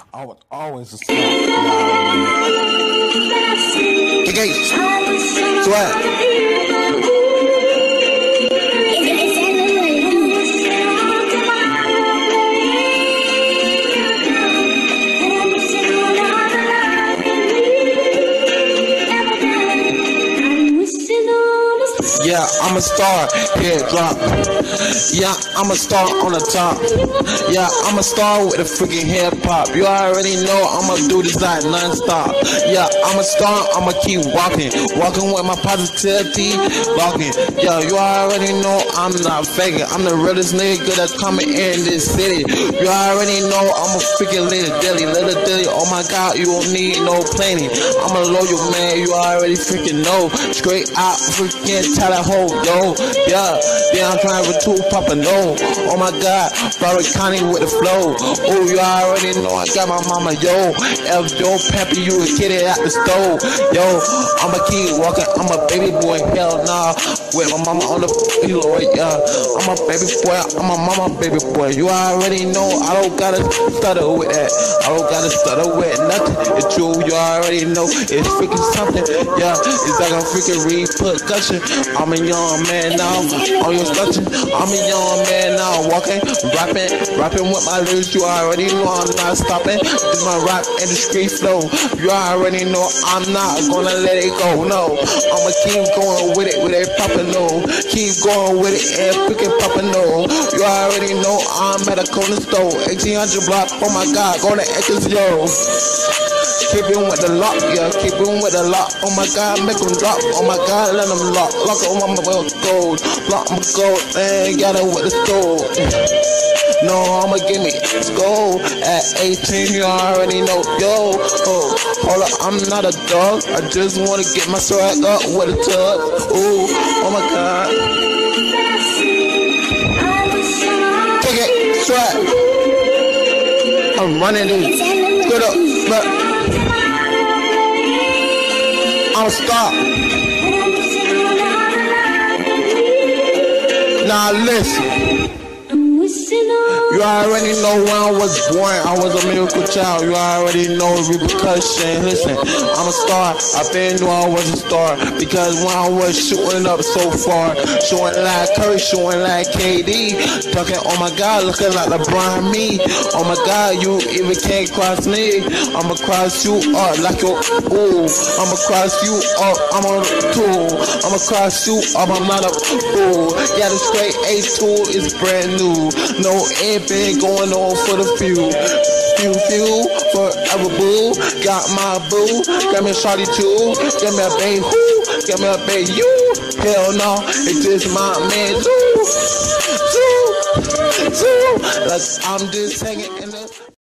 I was always a star. Kae Kae, swag. Yeah, I'm a star, head drop. Yeah, I'm a star on the top. Yeah, I'm a star with a freaking hip hop. You already know I'ma do this like non-stop. Yeah, I'm a star, I'ma keep walking. Walking with my positivity, walking. Yeah, you already know I'm not faking. I'm the realest nigga that's coming in this city. You already know I'm a freaking little dilly. Oh my God, you don't need no planning. I'm a loyal man, you already freaking know. Straight out freaking tell that hoe, yo. Yeah, I'm trying to Papa no. Oh my God, Brother Connie with the flow. Oh, you already know I got my mama, yo. If your pappy, you would get it out the stove. Yo, I'ma keep walking, I'm a baby boy, hell nah. With my mama on the pillow, yeah. I'm a baby boy, I'm a mama baby boy. You already know I don't gotta stutter with that. I don't gotta stutter with nothing. It's true, you already know it's freaking something. Yeah, it's like a freaking repercussion. I'm a young man now, on your structure. I'm a young man now, walking, rapping with my lyrics. You already know I'm not stopping. This my rap industry flow. You already know I'm not gonna let it go. No, I'ma keep going with it poppin' no. Keep going with it and freaking poppin' no. You already know I'm at a corner store, 1800 block. Oh my God, go to X's, yo. Keep in with the lock, yeah, keep in with the lock. Oh my God, make them drop. Oh my God, let them lock on my gold. Block my gold, and got it with the stove. No, I'ma give me gold. At 18, you already know, yo. Oh, hold up, I'm not a dog. I just wanna get my swag up with a tub. Ooh, oh my God. Take it, swag. I'm running this. Good up, but I'ma stop. Now listen. You already know when I was born, I was a miracle child. You already know repercussion. Listen, I'm a star. I've been knew I was a star because when I was shooting up so far, showing like Curry, showing like KD, talking, oh my God, looking like LeBron me. Oh my God, you even can't cross me. I'ma cross you up like your ooh. I'ma cross you up. I'm on a tool. I'ma cross you up. I'm not a fool. Yeah, the straight A2 is brand new. No, it been going on for the few, forever boo. Got my boo, got me a shawty too. Got me a baby who, got me a baby you. Hell no, it's just my man too. Like I'm just hanging in the